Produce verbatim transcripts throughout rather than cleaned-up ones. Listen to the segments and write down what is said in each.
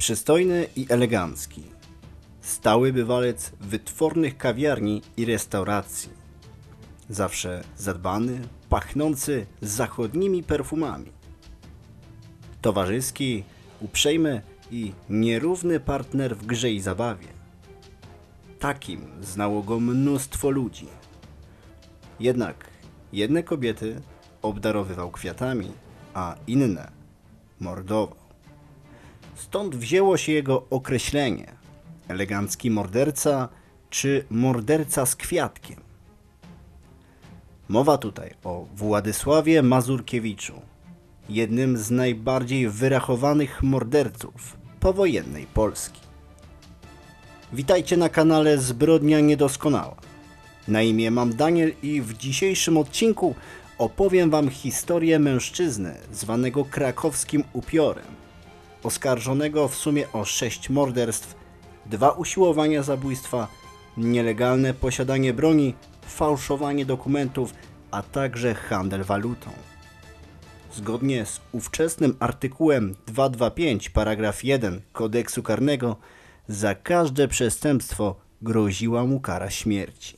Przystojny i elegancki. Stały bywalec wytwornych kawiarni i restauracji. Zawsze zadbany, pachnący zachodnimi perfumami. Towarzyski, uprzejmy i nierówny partner w grze i zabawie. Takim znało go mnóstwo ludzi. Jednak jedne kobiety obdarowywał kwiatami, a inne mordował. Stąd wzięło się jego określenie elegancki morderca czy morderca z kwiatkiem. Mowa tutaj o Władysławie Mazurkiewiczu, jednym z najbardziej wyrachowanych morderców powojennej Polski. Witajcie na kanale Zbrodnia Niedoskonała. Na imię mam Daniel i w dzisiejszym odcinku opowiem wam historię mężczyzny zwanego krakowskim upiorem, oskarżonego w sumie o sześć morderstw, dwa usiłowania zabójstwa, nielegalne posiadanie broni, fałszowanie dokumentów, a także handel walutą. Zgodnie z ówczesnym artykułem dwieście dwadzieścia pięć paragraf jeden kodeksu karnego za każde przestępstwo groziła mu kara śmierci.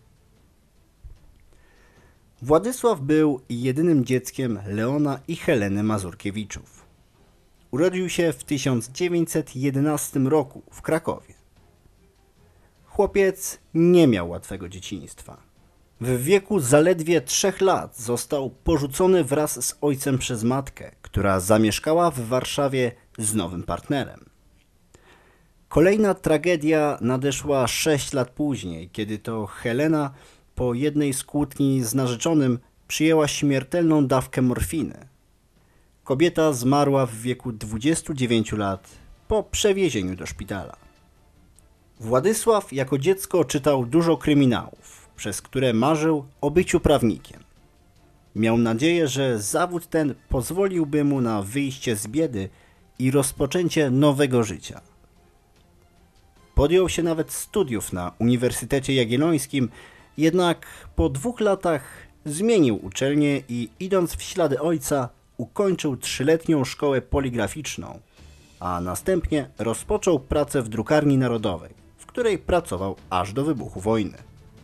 Władysław był jedynym dzieckiem Leona i Heleny Mazurkiewiczów. Urodził się w tysiąc dziewięćset jedenastym roku w Krakowie. Chłopiec nie miał łatwego dzieciństwa. W wieku zaledwie trzech lat został porzucony wraz z ojcem przez matkę, która zamieszkała w Warszawie z nowym partnerem. Kolejna tragedia nadeszła sześć lat później, kiedy to Helena po jednej z kłótni z narzeczonym przyjęła śmiertelną dawkę morfiny. Kobieta zmarła w wieku dwudziestu dziewięciu lat po przewiezieniu do szpitala. Władysław jako dziecko czytał dużo kryminałów, przez które marzył o byciu prawnikiem. Miał nadzieję, że zawód ten pozwoliłby mu na wyjście z biedy i rozpoczęcie nowego życia. Podjął się nawet studiów na Uniwersytecie Jagiellońskim, jednak po dwóch latach zmienił uczelnię i idąc w ślady ojca ukończył trzyletnią szkołę poligraficzną, a następnie rozpoczął pracę w drukarni narodowej, w której pracował aż do wybuchu wojny.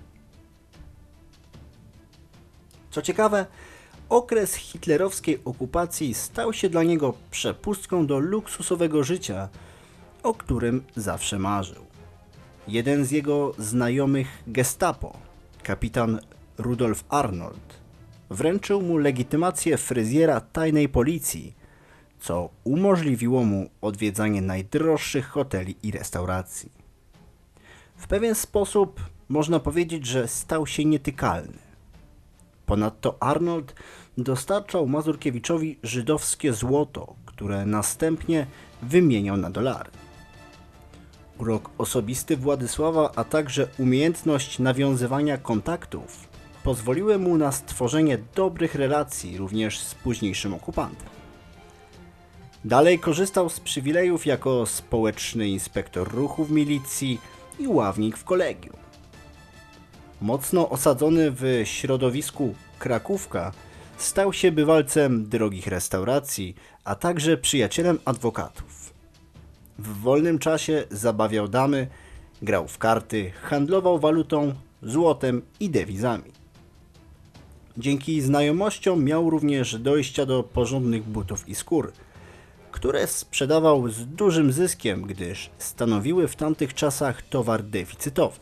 Co ciekawe, okres hitlerowskiej okupacji stał się dla niego przepustką do luksusowego życia, o którym zawsze marzył. Jeden z jego znajomych Gestapo, kapitan Rudolf Arnold, wręczył mu legitymację fryzjera tajnej policji, co umożliwiło mu odwiedzanie najdroższych hoteli i restauracji. W pewien sposób można powiedzieć, że stał się nietykalny. Ponadto Arnold dostarczał Mazurkiewiczowi żydowskie złoto, które następnie wymieniał na dolary. Urok osobisty Władysława, a także umiejętność nawiązywania kontaktów pozwoliły mu na stworzenie dobrych relacji również z późniejszym okupantem. Dalej korzystał z przywilejów jako społeczny inspektor ruchu w milicji i ławnik w kolegium. Mocno osadzony w środowisku Krakówka, stał się bywalcem drogich restauracji, a także przyjacielem adwokatów. W wolnym czasie zabawiał damy, grał w karty, handlował walutą, złotem i dewizami. Dzięki znajomościom miał również dojścia do porządnych butów i skór, które sprzedawał z dużym zyskiem, gdyż stanowiły w tamtych czasach towar deficytowy.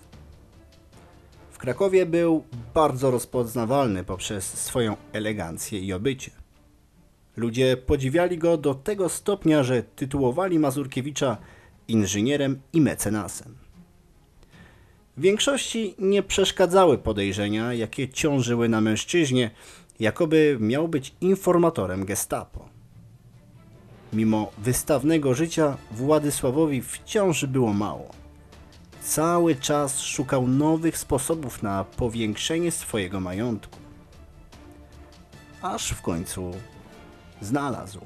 W Krakowie był bardzo rozpoznawalny poprzez swoją elegancję i obycie. Ludzie podziwiali go do tego stopnia, że tytułowali Mazurkiewicza inżynierem i mecenasem. W większości nie przeszkadzały podejrzenia, jakie ciążyły na mężczyźnie, jakoby miał być informatorem Gestapo. Mimo wystawnego życia Władysławowi wciąż było mało. Cały czas szukał nowych sposobów na powiększenie swojego majątku. Aż w końcu znalazł.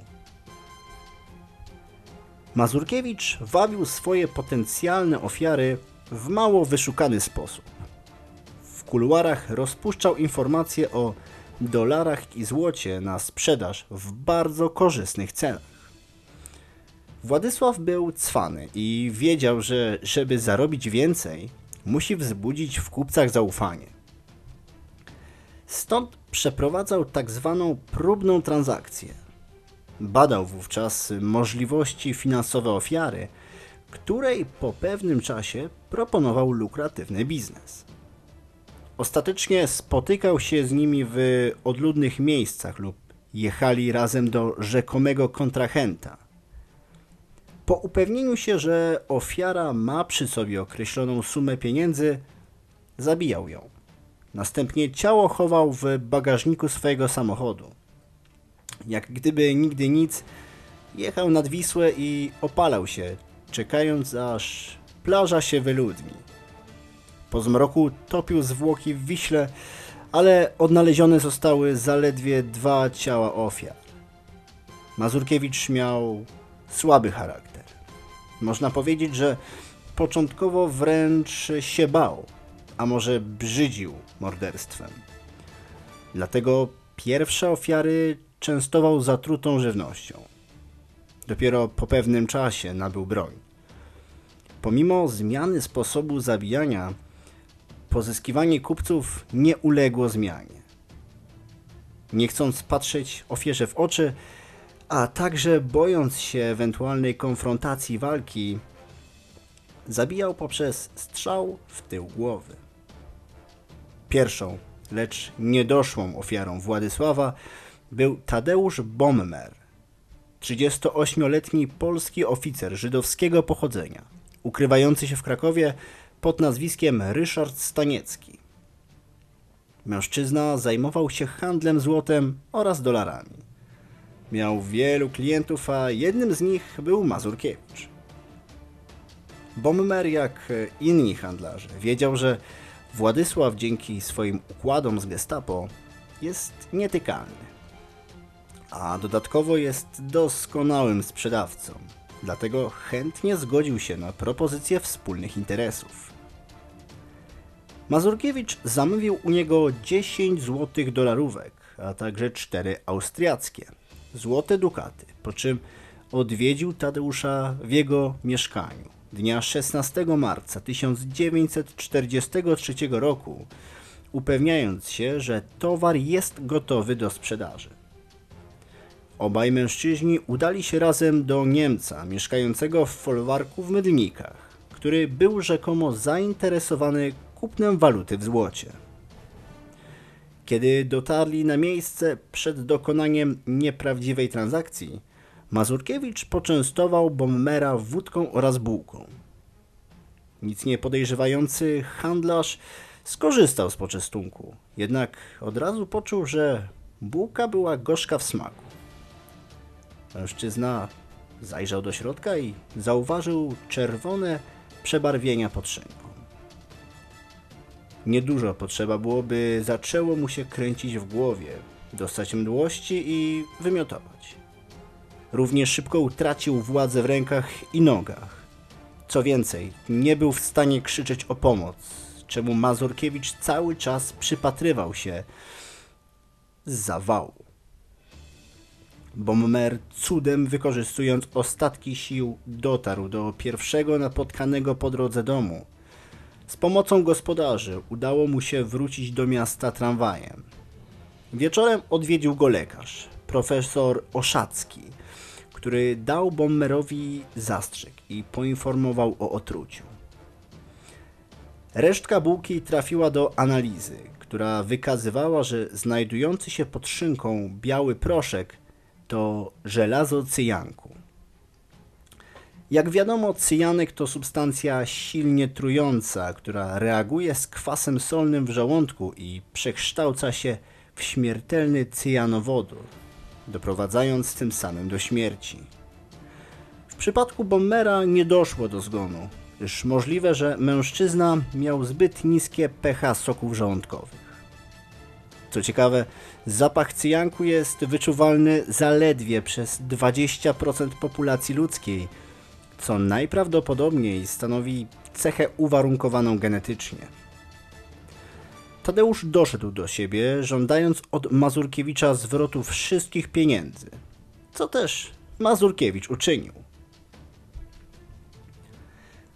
Mazurkiewicz wabił swoje potencjalne ofiary w mało wyszukany sposób. W kuluarach rozpuszczał informacje o dolarach i złocie na sprzedaż w bardzo korzystnych cenach. Władysław był cwany i wiedział, że żeby zarobić więcej, musi wzbudzić w kupcach zaufanie. Stąd przeprowadzał tak zwaną próbną transakcję. Badał wówczas możliwości finansowe ofiary, której po pewnym czasie proponował lukratywny biznes. Ostatecznie spotykał się z nimi w odludnych miejscach lub jechali razem do rzekomego kontrahenta. Po upewnieniu się, że ofiara ma przy sobie określoną sumę pieniędzy, zabijał ją. Następnie ciało chował w bagażniku swojego samochodu. Jak gdyby nigdy nic, jechał nad Wisłę i opalał się, czekając aż plaża się wyludni. Po zmroku topił zwłoki w Wiśle, ale odnalezione zostały zaledwie dwa ciała ofiar. Mazurkiewicz miał słaby charakter. Można powiedzieć, że początkowo wręcz się bał, a może brzydził morderstwem. Dlatego pierwsze ofiary częstował zatrutą żywnością. Dopiero po pewnym czasie nabył broń. Pomimo zmiany sposobu zabijania, pozyskiwanie kupców nie uległo zmianie. Nie chcąc patrzeć ofierze w oczy, a także bojąc się ewentualnej konfrontacji walki, zabijał poprzez strzał w tył głowy. Pierwszą, lecz niedoszłą ofiarą Władysława był Tadeusz Bommer, trzydziestoośmioletni polski oficer żydowskiego pochodzenia, ukrywający się w Krakowie pod nazwiskiem Ryszard Staniecki. Mężczyzna zajmował się handlem złotem oraz dolarami. Miał wielu klientów, a jednym z nich był Mazurkiewicz. Bommer, jak inni handlarze, wiedział, że Władysław dzięki swoim układom z Gestapo jest nietykalny, a dodatkowo jest doskonałym sprzedawcą. Dlatego chętnie zgodził się na propozycję wspólnych interesów. Mazurkiewicz zamówił u niego dziesięć złotych dolarówek, a także cztery austriackie złote dukaty, po czym odwiedził Tadeusza w jego mieszkaniu dnia szesnastego marca tysiąc dziewięćset czterdziestego trzeciego roku, upewniając się, że towar jest gotowy do sprzedaży. Obaj mężczyźni udali się razem do Niemca mieszkającego w folwarku w Mydlnikach, który był rzekomo zainteresowany kupnem waluty w złocie. Kiedy dotarli na miejsce przed dokonaniem nieprawdziwej transakcji, Mazurkiewicz poczęstował Bommera wódką oraz bułką. Nic nie podejrzewający handlarz skorzystał z poczęstunku, jednak od razu poczuł, że bułka była gorzka w smaku. Mężczyzna zajrzał do środka i zauważył czerwone przebarwienia pod szynką. Niedużo potrzeba było, by zaczęło mu się kręcić w głowie, dostać mdłości i wymiotować. Równie szybko utracił władzę w rękach i nogach. Co więcej, nie był w stanie krzyczeć o pomoc, czemu Mazurkiewicz cały czas przypatrywał się z zawału. Bommer, cudem wykorzystując ostatki sił, dotarł do pierwszego napotkanego po drodze domu. Z pomocą gospodarzy udało mu się wrócić do miasta tramwajem. Wieczorem odwiedził go lekarz, profesor Oszacki, który dał Bommerowi zastrzyk i poinformował o otruciu. Resztka bułki trafiła do analizy, która wykazywała, że znajdujący się pod szynką biały proszek to żelazo cyjanku. Jak wiadomo, cyjanek to substancja silnie trująca, która reaguje z kwasem solnym w żołądku i przekształca się w śmiertelny cyjanowodór, doprowadzając tym samym do śmierci. W przypadku Bommera nie doszło do zgonu, gdyż możliwe, że mężczyzna miał zbyt niskie pH soków żołądkowych. Co ciekawe, zapach cyjanku jest wyczuwalny zaledwie przez dwadzieścia procent populacji ludzkiej, co najprawdopodobniej stanowi cechę uwarunkowaną genetycznie. Tadeusz doszedł do siebie, żądając od Mazurkiewicza zwrotu wszystkich pieniędzy, co też Mazurkiewicz uczynił.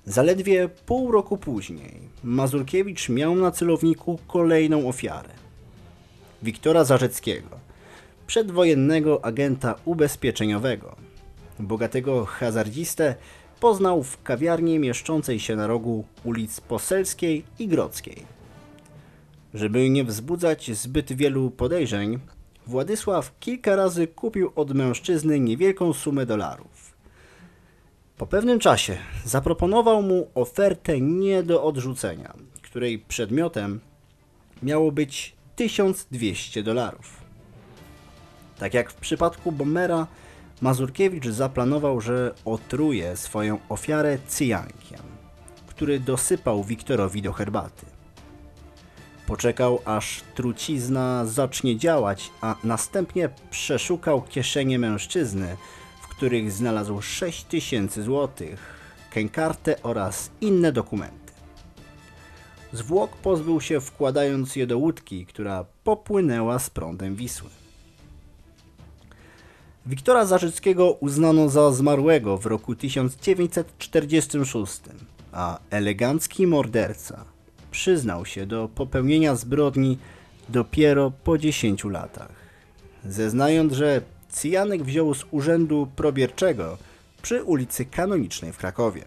Zaledwie pół roku później Mazurkiewicz miał na celowniku kolejną ofiarę. Wiktora Zarzeckiego, przedwojennego agenta ubezpieczeniowego. Bogatego hazardzistę poznał w kawiarni mieszczącej się na rogu ulic Poselskiej i Grodzkiej. Żeby nie wzbudzać zbyt wielu podejrzeń, Władysław kilka razy kupił od mężczyzny niewielką sumę dolarów. Po pewnym czasie zaproponował mu ofertę nie do odrzucenia, której przedmiotem miało być tysiąc dwieście dolarów. Tak jak w przypadku Bombera, Mazurkiewicz zaplanował, że otruje swoją ofiarę cyjankiem, który dosypał Wiktorowi do herbaty. Poczekał, aż trucizna zacznie działać, a następnie przeszukał kieszenie mężczyzny, w których znalazł sześć tysięcy złotych, kękartę oraz inne dokumenty. Zwłok pozbył się, wkładając je do łódki, która popłynęła z prądem Wisły. Wiktora Zarzeckiego uznano za zmarłego w roku tysiąc dziewięćset czterdziestym szóstym, a elegancki morderca przyznał się do popełnienia zbrodni dopiero po dziesięciu latach, zeznając, że cyjanek wziął z urzędu probierczego przy ulicy Kanonicznej w Krakowie.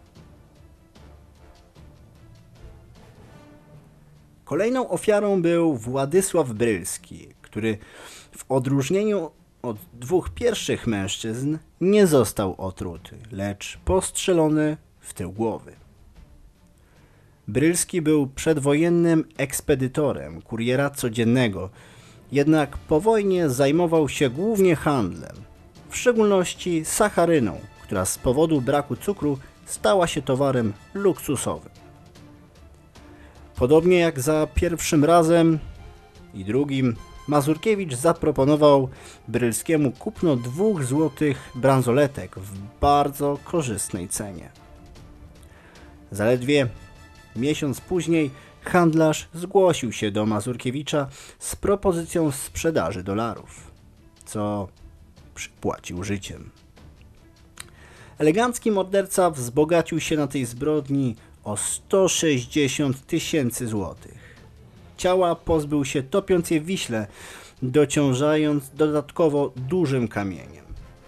Kolejną ofiarą był Władysław Brylski, który w odróżnieniu od dwóch pierwszych mężczyzn nie został otruty, lecz postrzelony w tył głowy. Brylski był przedwojennym ekspedytorem kuriera codziennego, jednak po wojnie zajmował się głównie handlem, w szczególności sacharyną, która z powodu braku cukru stała się towarem luksusowym. Podobnie jak za pierwszym razem i drugim, Mazurkiewicz zaproponował Brylskiemu kupno dwóch złotych bransoletek w bardzo korzystnej cenie. Zaledwie miesiąc później handlarz zgłosił się do Mazurkiewicza z propozycją sprzedaży dolarów, co przypłacił życiem. Elegancki morderca wzbogacił się na tej zbrodni o sto sześćdziesiąt tysięcy złotych. Ciała pozbył się, topiąc je w Wiśle, dociążając dodatkowo dużym kamieniem.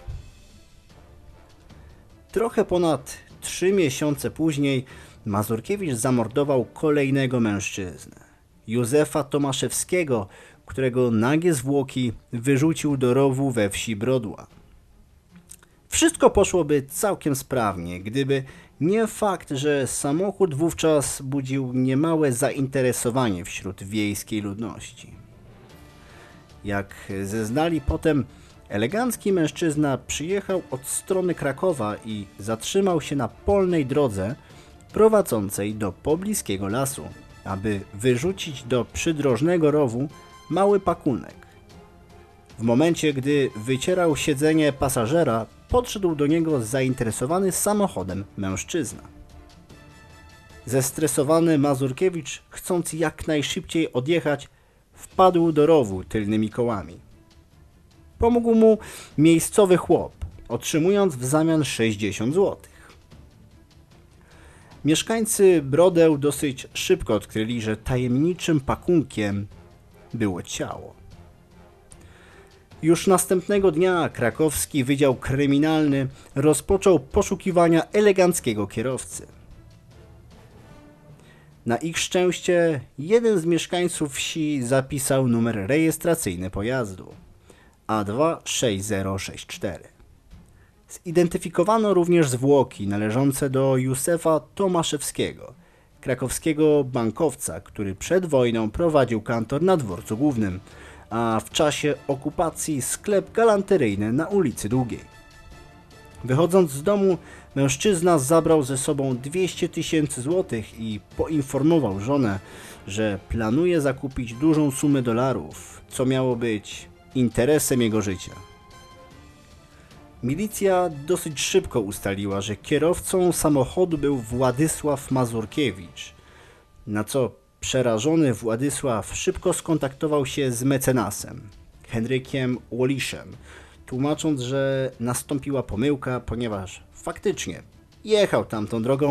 Trochę ponad trzy miesiące później Mazurkiewicz zamordował kolejnego mężczyznę, Józefa Tomaszewskiego, którego nagie zwłoki wyrzucił do rowu we wsi Brodła. Wszystko poszłoby całkiem sprawnie, gdyby nie fakt, że samochód wówczas budził niemałe zainteresowanie wśród wiejskiej ludności. Jak zeznali potem, elegancki mężczyzna przyjechał od strony Krakowa i zatrzymał się na polnej drodze prowadzącej do pobliskiego lasu, aby wyrzucić do przydrożnego rowu mały pakunek. W momencie, gdy wycierał siedzenie pasażera, podszedł do niego zainteresowany samochodem mężczyzna. Zestresowany Mazurkiewicz, chcąc jak najszybciej odjechać, wpadł do rowu tylnymi kołami. Pomógł mu miejscowy chłop, otrzymując w zamian sześćdziesiąt złotych. Mieszkańcy Brodeł dosyć szybko odkryli, że tajemniczym pakunkiem było ciało. Już następnego dnia krakowski Wydział Kryminalny rozpoczął poszukiwania eleganckiego kierowcy. Na ich szczęście jeden z mieszkańców wsi zapisał numer rejestracyjny pojazdu A dwa sześć zero sześć cztery. Zidentyfikowano również zwłoki należące do Józefa Tomaszewskiego, krakowskiego bankowca, który przed wojną prowadził kantor na dworcu głównym, a w czasie okupacji sklep galanteryjny na ulicy Długiej. Wychodząc z domu, mężczyzna zabrał ze sobą dwieście tysięcy złotych i poinformował żonę, że planuje zakupić dużą sumę dolarów, co miało być interesem jego życia. Milicja dosyć szybko ustaliła, że kierowcą samochodu był Władysław Mazurkiewicz, na co przerażony Władysław szybko skontaktował się z mecenasem, Henrykiem Łoliszem, tłumacząc, że nastąpiła pomyłka, ponieważ faktycznie jechał tamtą drogą,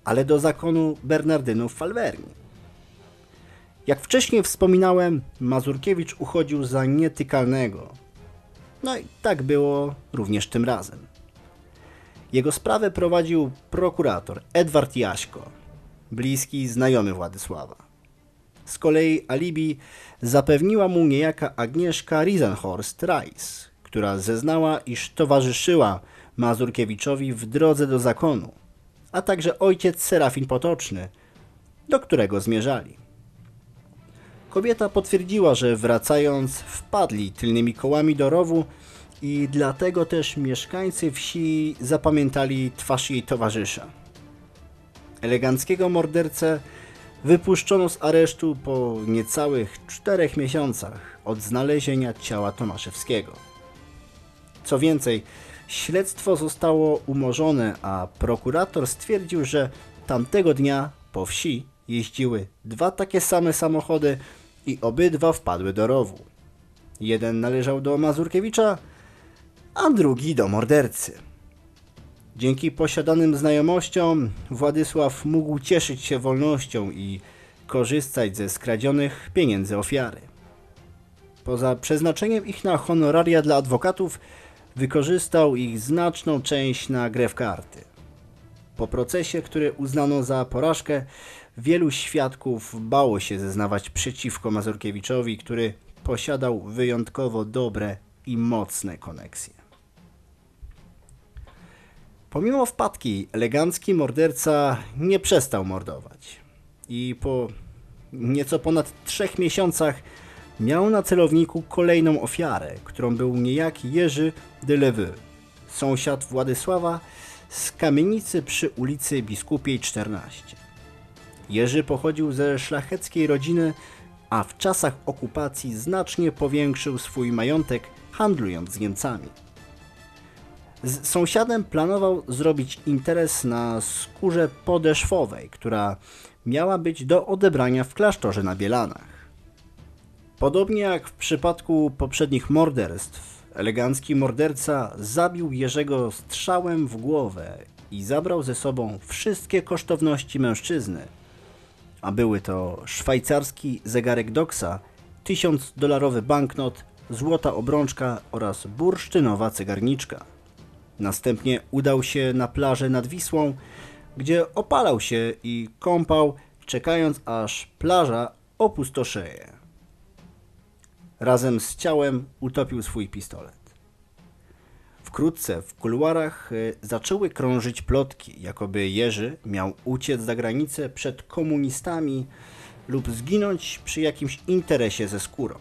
ale do zakonu Bernardynów w Alverni. Jak wcześniej wspominałem, Mazurkiewicz uchodził za nietykalnego. No i tak było również tym razem. Jego sprawę prowadził prokurator Edward Jaśko, bliski znajomy Władysława. Z kolei alibi zapewniła mu niejaka Agnieszka Riesenhorst-Reis, która zeznała, iż towarzyszyła Mazurkiewiczowi w drodze do zakonu, a także ojciec Serafin Potoczny, do którego zmierzali. Kobieta potwierdziła, że wracając wpadli tylnymi kołami do rowu i dlatego też mieszkańcy wsi zapamiętali twarz jej towarzysza. Eleganckiego mordercę wypuszczono z aresztu po niecałych czterech miesiącach od znalezienia ciała Tomaszewskiego. Co więcej, śledztwo zostało umorzone, a prokurator stwierdził, że tamtego dnia po wsi jeździły dwa takie same samochody i obydwa wpadły do rowu. Jeden należał do Mazurkiewicza, a drugi do mordercy. Dzięki posiadanym znajomościom Władysław mógł cieszyć się wolnością i korzystać ze skradzionych pieniędzy ofiary. Poza przeznaczeniem ich na honoraria dla adwokatów, wykorzystał ich znaczną część na grę w karty. Po procesie, który uznano za porażkę, wielu świadków bało się zeznawać przeciwko Mazurkiewiczowi, który posiadał wyjątkowo dobre i mocne koneksje. Pomimo wpadki, elegancki morderca nie przestał mordować i po nieco ponad trzech miesiącach miał na celowniku kolejną ofiarę, którą był niejaki Jerzy de Leveux, sąsiad Władysława z kamienicy przy ulicy Biskupiej czternaście. Jerzy pochodził ze szlacheckiej rodziny, a w czasach okupacji znacznie powiększył swój majątek, handlując z Niemcami. Z sąsiadem planował zrobić interes na skórze podeszwowej, która miała być do odebrania w klasztorze na Bielanach. Podobnie jak w przypadku poprzednich morderstw, elegancki morderca zabił Jerzego strzałem w głowę i zabrał ze sobą wszystkie kosztowności mężczyzny, a były to szwajcarski zegarek Doxa, tysiącdolarowy banknot, złota obrączka oraz bursztynowa cygarniczka. Następnie udał się na plażę nad Wisłą, gdzie opalał się i kąpał, czekając aż plaża opustoszeje. Razem z ciałem utopił swój pistolet. Wkrótce w kuluarach zaczęły krążyć plotki, jakoby Jerzy miał uciec za granicę przed komunistami lub zginąć przy jakimś interesie ze skórą.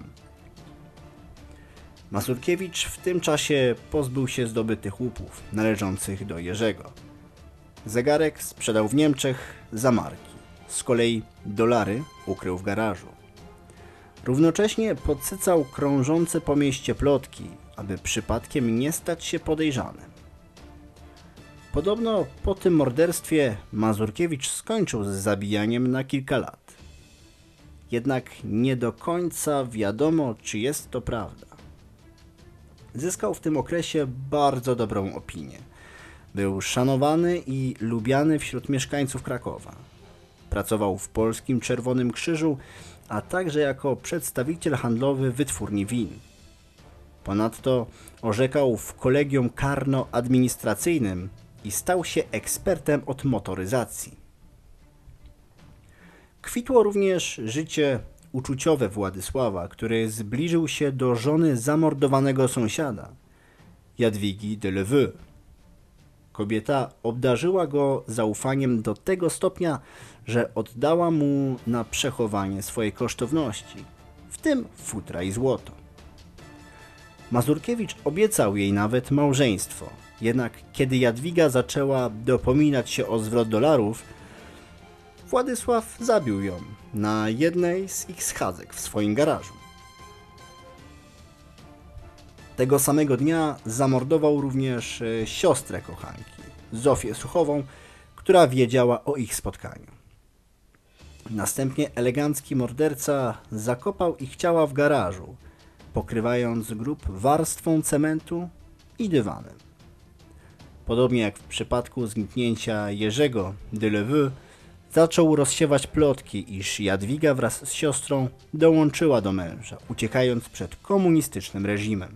Mazurkiewicz w tym czasie pozbył się zdobytych łupów należących do Jerzego. Zegarek sprzedał w Niemczech za marki, z kolei dolary ukrył w garażu. Równocześnie podsycał krążące po mieście plotki, aby przypadkiem nie stać się podejrzanym. Podobno po tym morderstwie Mazurkiewicz skończył z zabijaniem na kilka lat. Jednak nie do końca wiadomo, czy jest to prawda. Zyskał w tym okresie bardzo dobrą opinię. Był szanowany i lubiany wśród mieszkańców Krakowa. Pracował w Polskim Czerwonym Krzyżu, a także jako przedstawiciel handlowy wytwórni win. Ponadto orzekał w kolegium karno-administracyjnym i stał się ekspertem od motoryzacji. Kwitło również życie uczuciowe Władysława, który zbliżył się do żony zamordowanego sąsiada, Jadwigi de Leveux. Kobieta obdarzyła go zaufaniem do tego stopnia, że oddała mu na przechowanie swojej kosztowności, w tym futra i złoto. Mazurkiewicz obiecał jej nawet małżeństwo, jednak kiedy Jadwiga zaczęła dopominać się o zwrot dolarów, Władysław zabił ją na jednej z ich schadzek w swoim garażu. Tego samego dnia zamordował również siostrę kochanki, Zofię Suchową, która wiedziała o ich spotkaniu. Następnie elegancki morderca zakopał ich ciała w garażu, pokrywając grób warstwą cementu i dywanem. podobnie jak w przypadku zniknięcia Jerzego de Leveux, zaczął rozsiewać plotki, iż Jadwiga wraz z siostrą dołączyła do męża, uciekając przed komunistycznym reżimem.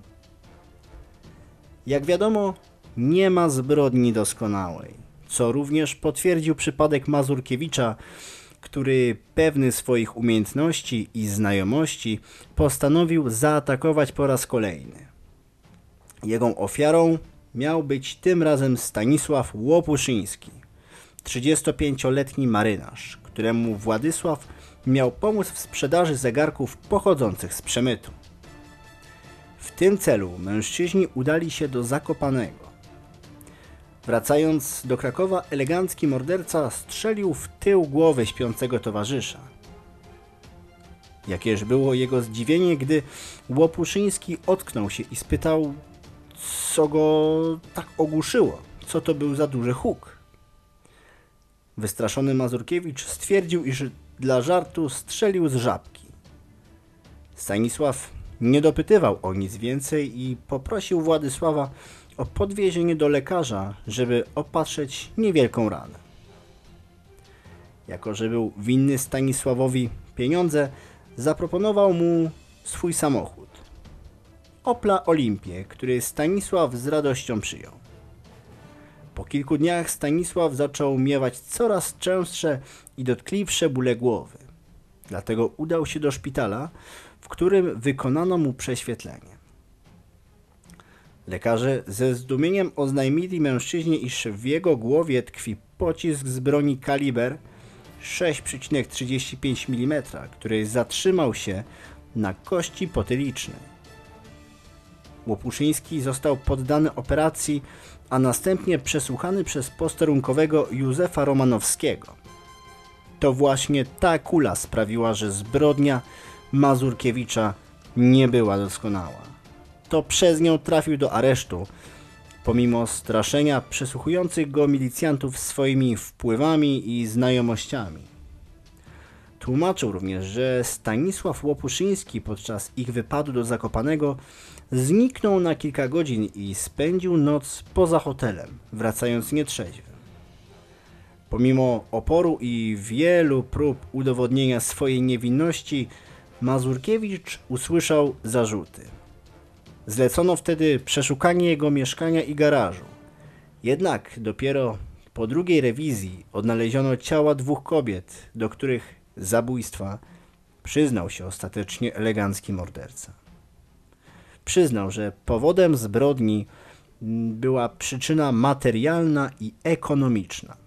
Jak wiadomo, nie ma zbrodni doskonałej, co również potwierdził przypadek Mazurkiewicza, który pewny swoich umiejętności i znajomości postanowił zaatakować po raz kolejny. Jego ofiarą miał być tym razem Stanisław Łopuszyński, trzydziestopięcioletni marynarz, któremu Władysław miał pomóc w sprzedaży zegarków pochodzących z przemytu. W tym celu mężczyźni udali się do Zakopanego. Wracając do Krakowa, elegancki morderca strzelił w tył głowy śpiącego towarzysza. Jakież było jego zdziwienie, gdy Łopuszyński ocknął się i spytał, co go tak ogłuszyło, co to był za duży huk. Wystraszony Mazurkiewicz stwierdził, iż dla żartu strzelił z żabki. Stanisław nie dopytywał o nic więcej i poprosił Władysława o podwiezienie do lekarza, żeby opatrzyć niewielką ranę. Jako że był winny Stanisławowi pieniądze, zaproponował mu swój samochód. Opla Olimpię, który Stanisław z radością przyjął. Po kilku dniach Stanisław zaczął miewać coraz częstsze i dotkliwsze bóle głowy. Dlatego udał się do szpitala, w którym wykonano mu prześwietlenie. Lekarze ze zdumieniem oznajmili mężczyźnie, iż w jego głowie tkwi pocisk z broni kaliber sześć przecinek trzydzieści pięć milimetrów, który zatrzymał się na kości potylicznej. Łopuszyński został poddany operacji, a następnie przesłuchany przez posterunkowego Józefa Romanowskiego. To właśnie ta kula sprawiła, że zbrodnia Mazurkiewicza nie była doskonała. To przez nią trafił do aresztu, pomimo straszenia przesłuchujących go milicjantów swoimi wpływami i znajomościami. Tłumaczył również, że Stanisław Łopuszyński podczas ich wypadu do Zakopanego zniknął na kilka godzin i spędził noc poza hotelem, wracając nietrzeźwy. Pomimo oporu i wielu prób udowodnienia swojej niewinności, Mazurkiewicz usłyszał zarzuty. Zlecono wtedy przeszukanie jego mieszkania i garażu. Jednak dopiero po drugiej rewizji odnaleziono ciała dwóch kobiet, do których zabójstwa przyznał się ostatecznie elegancki morderca. Przyznał, że powodem zbrodni była przyczyna materialna i ekonomiczna.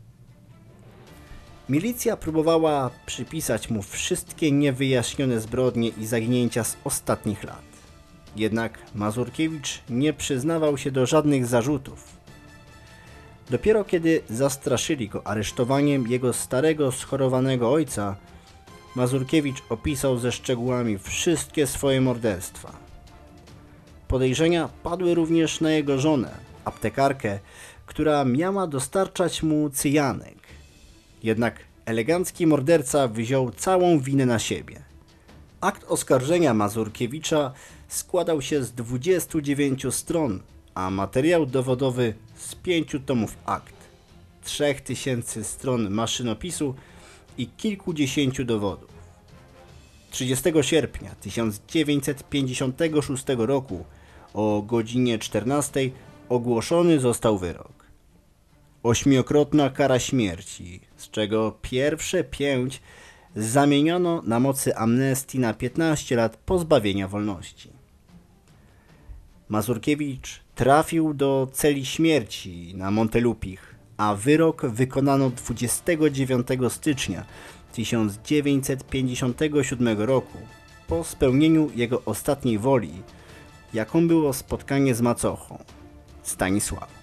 Milicja próbowała przypisać mu wszystkie niewyjaśnione zbrodnie i zaginięcia z ostatnich lat. Jednak Mazurkiewicz nie przyznawał się do żadnych zarzutów. Dopiero kiedy zastraszyli go aresztowaniem jego starego, schorowanego ojca, Mazurkiewicz opisał ze szczegółami wszystkie swoje morderstwa. Podejrzenia padły również na jego żonę, aptekarkę, która miała dostarczać mu cyjanek. Jednak elegancki morderca wziął całą winę na siebie. Akt oskarżenia Mazurkiewicza składał się z dwudziestu dziewięciu stron, a materiał dowodowy z pięciu tomów akt, trzech tysięcy stron maszynopisu i kilkudziesięciu dowodów. trzydziestego sierpnia tysiąc dziewięćset pięćdziesiątego szóstego roku o godzinie czternastej ogłoszony został wyrok. Ośmiokrotna kara śmierci, z czego pierwsze pięć zamieniono na mocy amnestii na piętnaście lat pozbawienia wolności. Mazurkiewicz trafił do celi śmierci na Montelupich, a wyrok wykonano dwudziestego dziewiątego stycznia tysiąc dziewięćset pięćdziesiątego siódmego roku po spełnieniu jego ostatniej woli, jaką było spotkanie z macochą, Stanisławą.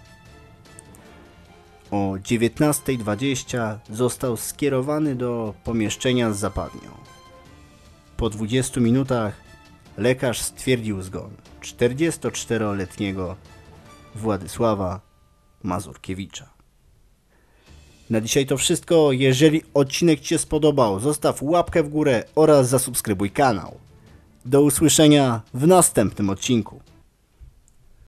O dziewiętnastej dwadzieścia został skierowany do pomieszczenia z zapadnią. Po dwudziestu minutach lekarz stwierdził zgon czterdziestoczteroletniego Władysława Mazurkiewicza. Na dzisiaj to wszystko. Jeżeli odcinek Ci się spodobał, zostaw łapkę w górę oraz zasubskrybuj kanał. Do usłyszenia w następnym odcinku.